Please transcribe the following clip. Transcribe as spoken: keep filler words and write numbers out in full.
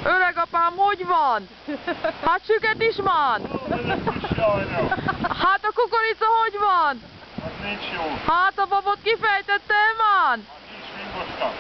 Öregapám, hogy van? Hát süket is van? Hát a kukorica hogy van? Az nincs jó. Hát a babot kifejtette már? Nincs, mint